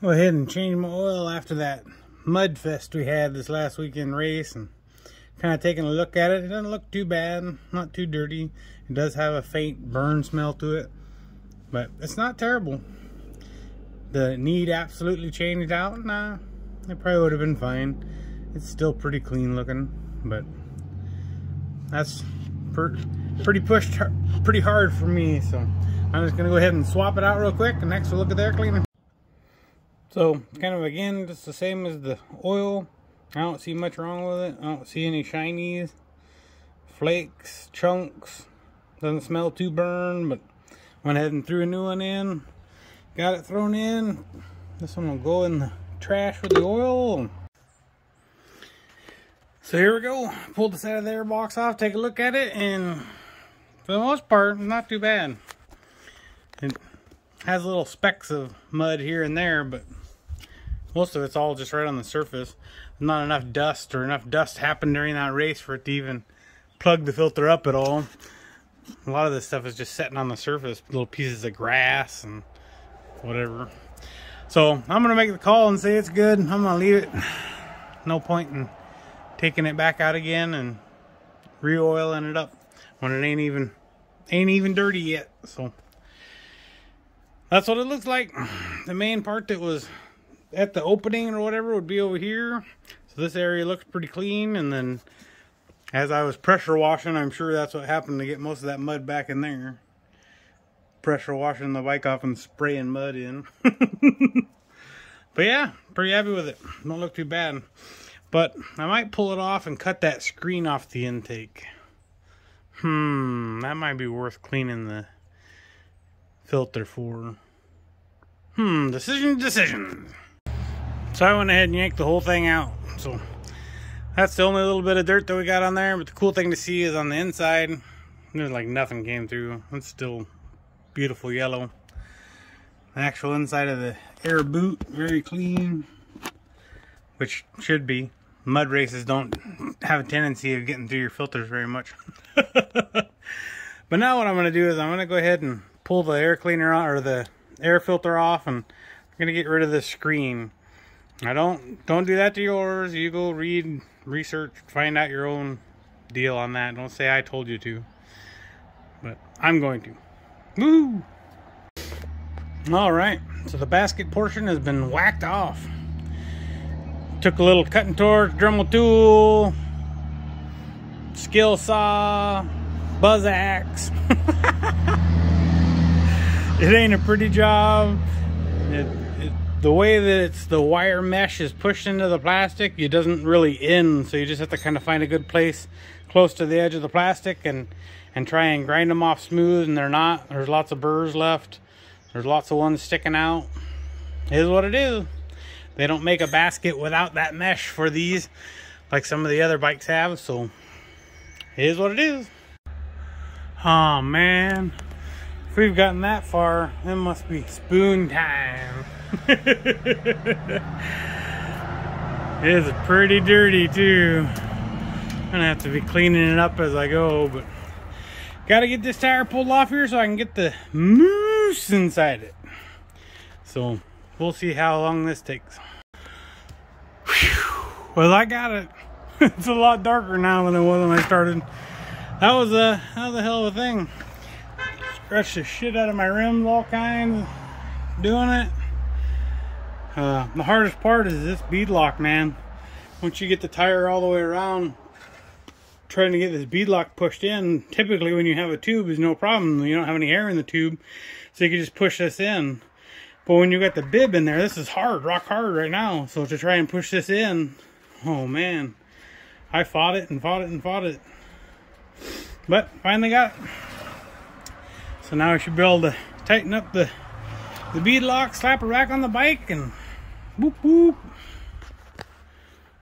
Go ahead and change my oil after that mud fest we had this last weekend race, and kind of taking a look at it. It doesn't look too bad, not too dirty. It does have a faint burn smell to it, but it's not terrible. The need absolutely changed out? Nah, it probably would have been fine. It's still pretty clean looking, but that's pretty hard for me, so I'm just gonna go ahead and swap it out real quick, and next we'll look at the air cleaner. So kind of again just the same as the oil. I don't see much wrong with it. I don't see any shinies, flakes, chunks. Doesn't smell too burned, but went ahead and threw a new one in. Got it thrown in. This one will go in the trash with the oil. So here we go. Pull this out of the air box off, take a look at it, and for the most part, not too bad. It has little specks of mud here and there, but most of it's all just right on the surface. Not enough dust, or enough dust happened during that race for it to even plug the filter up at all. A lot of this stuff is just sitting on the surface, little pieces of grass and whatever. So I'm gonna make the call and say it's good. I'm gonna leave it. No point in taking it back out again and re-oiling it up when it ain't even dirty yet. So that's what it looks like. The main part that was at the opening or whatever would be over here. So this area looks pretty clean, and then as I was pressure washing, I'm sure that's what happened to get most of that mud back in there. Pressure washing the bike off and spraying mud in. But yeah, pretty happy with it. Don't look too bad. But I might pull it off and cut that screen off the intake. That might be worth cleaning the filter for. Decision. So I went ahead and yanked the whole thing out. So that's the only little bit of dirt that we got on there. But the cool thing to see is on the inside, there's like nothing came through. It's still beautiful yellow. The actual inside of the air boot, very clean, which should be. Mud races don't have a tendency of getting through your filters very much. But now what I'm going to do is I'm going to go ahead and pull the air cleaner out, or the air filter off, and I'm going to get rid of this screen. Now don't do that to yours. You go read, research, find out your own deal on that. Don't say I told you to. But I'm going to. Woo! Alright, so the basket portion has been whacked off. Took a little cutting torch, Dremel tool, skill saw, buzz axe. It ain't a pretty job. The way that the wire mesh is pushed into the plastic, it doesn't really end, so you just have to kind of find a good place close to the edge of the plastic and try and grind them off smooth, and they're not. There's lots of burrs left. There's lots of ones sticking out. It is what it is. They don't make a basket without that mesh for these like some of the other bikes have, so it is what it is. Oh man, if we've gotten that far, it must be spoon time. It is pretty dirty too. I'm gonna have to be cleaning it up as I go, but gotta get this tire pulled off here so I can get the Moooose inside it. So we'll see how long this takes. Whew. Well, I got it. It's a lot darker now than it was when I started. That was a hell of a thing. Scratched the shit out of my rims, all kinds, doing it. The hardest part is this bead lock, man. Once you get the tire all the way around, trying to get this bead lock pushed in, typically when you have a tube is no problem. You don't have any air in the tube, so you can just push this in. But when you got the bib in there, this is hard, rock hard right now. So to try and push this in, oh man, I fought it and fought it and fought it. But finally got it. So now I should be able to tighten up the bead lock, slap it back on the bike, and whoop whoop.